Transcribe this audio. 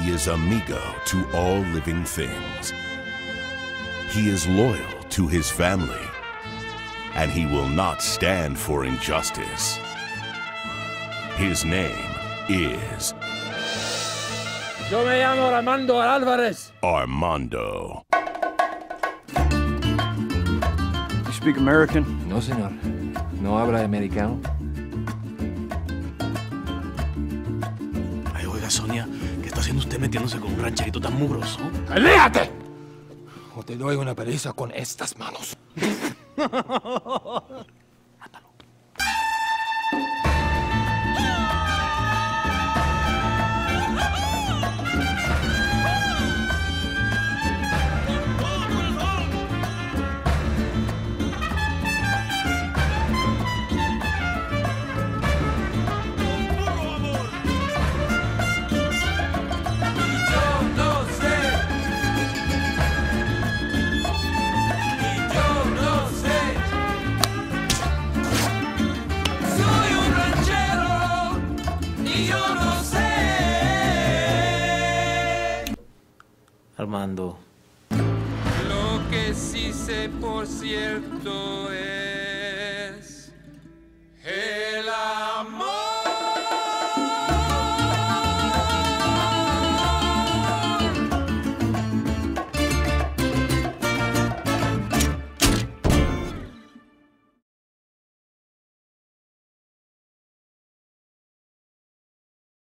He is amigo to all living things. He is loyal to his family, and he will not stand for injustice. His name is... Yo me llamo Armando Alvarez. Armando. You speak American? No, señor. No habla americano. Ay, oiga, Sonia, ¿qué está haciendo usted metiéndose con un rancherito tan mugroso? ¡Aléjate! O te doy una paliza con estas manos. Armando. Lo que sí sé por cierto es